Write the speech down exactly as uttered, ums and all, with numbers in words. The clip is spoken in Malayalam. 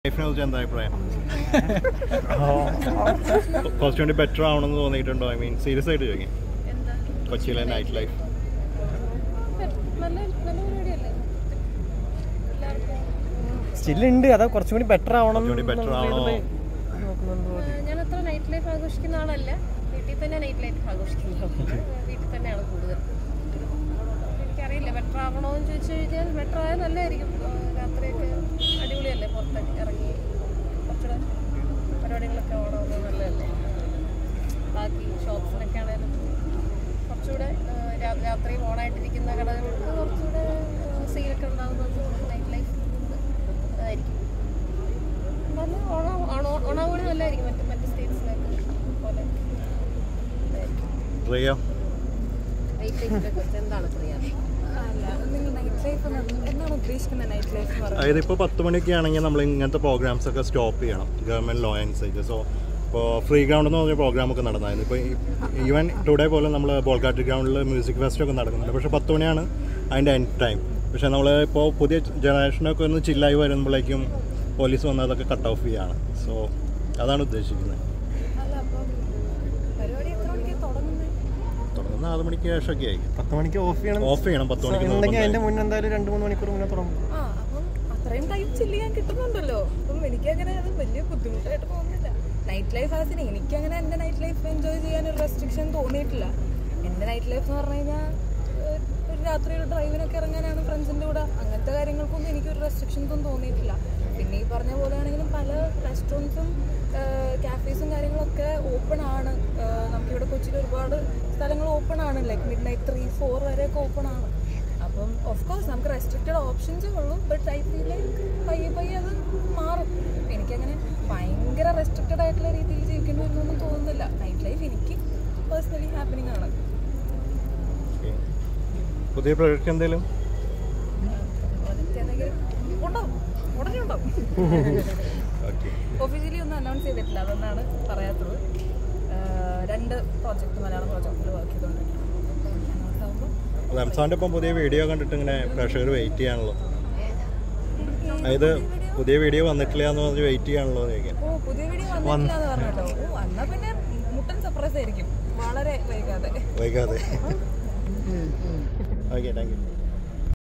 എന്താ അഭിപ്രായം? കുറച്ചുകൂടി ബെറ്റർ ആവണമെന്ന് തോന്നിയിട്ടുണ്ടോ? ഐ മീൻ സീരിയസ് ആയിട്ട് ചോദിക്കാം. കൊച്ചിയിലെ നൈറ്റ് ലൈഫ് സ്റ്റില്ലുണ്ട്, അതാ കുറച്ചും കൂടി ബെറ്റർ ആവണം. ബെറ്റർ ആവണോ? ഞാൻ അത്ര നൈറ്റ് ലൈഫ് ആഘോഷിക്കുന്ന ആളല്ല. വീട്ടിൽ തന്നെ നൈറ്റ് ലൈഫ് ആഘോഷിക്കുന്നത്. വീട്ടിൽ തന്നെയാണ് കൂടുതൽ. എനിക്കറിയില്ല ബെറ്റർ ആവണോന്ന് ചോദിച്ചു കഴിഞ്ഞാൽ ബെറ്റർ ആയാൽ നല്ലതായിരിക്കും. രാത്രിയൊക്കെ അടിപൊളിയല്ലേ, പുറത്തൊക്കെ ഇറങ്ങി കുറച്ചുകൂടെ പരിപാടികളൊക്കെ ഓണമെന്ന് നല്ലതല്ലേ. ബാക്കി ഷോപ്സിനൊക്കെ ആണെങ്കിലും കുറച്ചുകൂടെ രാത്രി ഓണായിട്ടിരിക്കുന്ന കടകൾക്ക് കുറച്ചുകൂടെ സെയിലൊക്കെ ഉണ്ടാകുന്നത് നൈറ്റ് ലൈഫ് അതായിരിക്കും നല്ല. ഓണം ഓണോ ഓണാവൂടി നല്ലതായിരിക്കും. മറ്റ് മറ്റ് സ്റ്റേറ്റ്സിലൊക്കെ പോലെ നൈറ്റ് ലൈഫിനെ കുറിച്ച് എന്താണ് പറയാറ്? അതായത് ഇപ്പോൾ പത്ത് മണിയൊക്കെ ആണെങ്കിൽ നമ്മൾ ഇങ്ങനത്തെ പ്രോഗ്രാംസ് ഒക്കെ സ്റ്റോപ്പ് ചെയ്യണം. ഗവൺമെൻറ് ലോ അനുസരിച്ച്. സോ ഇപ്പോൾ ഫ്രീ ഗ്രൗണ്ട് എന്ന് പറഞ്ഞ പ്രോഗ്രാമൊക്കെ നടന്നായിരുന്നു. ഇപ്പോൾ ഈവൻ ടുഡേ പോലെ നമ്മൾ ബോൾഗാട്ടി ഗ്രൗണ്ടിൽ മ്യൂസിക് ഫെസ്റ്റൊക്കെ നടക്കുന്നുണ്ട്. പക്ഷേ പത്ത് മണിയാണ് അതിൻ്റെ എൻഡ് ടൈം. പക്ഷേ നമ്മൾ ഇപ്പോൾ പുതിയ ജനറേഷനൊക്കെ ഒന്ന് ചില്ലായി വരുമ്പോഴേക്കും പോലീസ് വന്ന് അതൊക്കെ കട്ട് ഓഫ് ചെയ്യുകയാണ്. സോ അതാണ് ഉദ്ദേശിക്കുന്നത്. തുടങ്ങുന്ന ആറ് മണിക്ക് ശേഷമൊക്കെ ആയി. പത്ത് മണിക്ക് ഓഫ് ചെയ്യണം. ഓഫ് ചെയ്യണം പത്ത് മണിക്ക്. അതിന്റെ മുന്നേ എന്തായാലും രണ്ട് മൂന്ന് മണിക്കൂർ മുന്നേ തുടങ്ങും. അത്രയും ടൈം ചില്ല് ചെയ്യാൻ കിട്ടുന്നുണ്ടല്ലോ. അപ്പം എനിക്കങ്ങനെ അത് വലിയ ബുദ്ധിമുട്ടായിട്ട് തോന്നുന്നില്ല. നൈറ്റ് ലൈഫ് ആസിന് എനിക്കങ്ങനെ എൻ്റെ നൈറ്റ് ലൈഫ് എൻജോയ് ചെയ്യാൻ ഒരു റെസ്ട്രിക്ഷൻ തോന്നിയിട്ടില്ല. എൻ്റെ നൈറ്റ് ലൈഫ് എന്ന് പറഞ്ഞു കഴിഞ്ഞാൽ ഒരു രാത്രി ഒരു ഡ്രൈവിനൊക്കെ ഇറങ്ങാനാണ് ഫ്രണ്ട്സിൻ്റെ കൂടെ. അങ്ങനത്തെ കാര്യങ്ങൾക്കൊന്നും എനിക്കൊരു റെസ്ട്രിക്ഷൻസൊന്നും തോന്നിയിട്ടില്ല. പിന്നെ ഈ പറഞ്ഞ പോലെയാണെങ്കിലും പല റെസ്റ്റോറൻറ്റ്സും കാഫേസും കാര്യങ്ങളൊക്കെ ഓപ്പൺ ആണ്. നമുക്കിവിടെ കൊച്ചിയിൽ ഒരുപാട് സ്ഥലങ്ങൾ ഓപ്പൺ ആണ്. Like midnight three four വരെയൊക്കെ ഓപ്പൺ ആണ്. അപ്പം ഓഫ് കോഴ്സ് നമുക്ക് റെസ്ട്രിക്റ്റഡ് ഓപ്ഷൻസേ ഉള്ളൂ. ബട്ട് ഐ ഫീൽ ലൈക്ക് പയ്യെ പയ്യെ അത് മാറും. എനിക്കങ്ങനെ ഭയങ്കര റെസ്ട്രിക്റ്റഡ് ആയിട്ടുള്ള രീതിയിൽ ജീവിക്കേണ്ടി വരുന്നൊന്നും തോന്നുന്നില്ല. നൈറ്റ് ലൈഫ് എനിക്ക് പേഴ്സണലി ഹാപ്പനിങ് ആണ്. പുതിയ പ്രോജക്റ്റ് എന്തെങ്കിലും ഉണ്ടാവും, ഉടനെ ഉണ്ടാവും. ഒഫീഷ്യലി ഒന്നും അനൗൺസ് ചെയ്തിട്ടില്ല, അതൊന്നാണ് പറയാത്തത്. രണ്ട് പ്രോജക്റ്റ് മലയാളം പ്രോജക്റ്റിൽ വർക്ക് ചെയ്തുകൊണ്ടിരിക്കുന്നത്. റംസാൻ്റെ ഇപ്പം പുതിയ വീഡിയോ കണ്ടിട്ട് ഇങ്ങനെ പ്രേക്ഷകർ വെയിറ്റ് ചെയ്യാണല്ലോ. അതായത് പുതിയ വീഡിയോ വന്നിട്ടില്ല എന്ന് പറഞ്ഞ് വെയിറ്റ് ചെയ്യാണല്ലോ ചോദിക്കാൻ. ഓ പുതിയ വീഡിയോ വന്നിട്ടില്ല എന്ന് പറഞ്ഞിട്ടോ? ഓ എന്നാൽ പിന്നെ മുട്ടൻ സർപ്രൈസ് ആയിരിക്കും വളരെ വൈകാതെ. വൈകാതെ ഓക്കെ, താങ്ക് യു.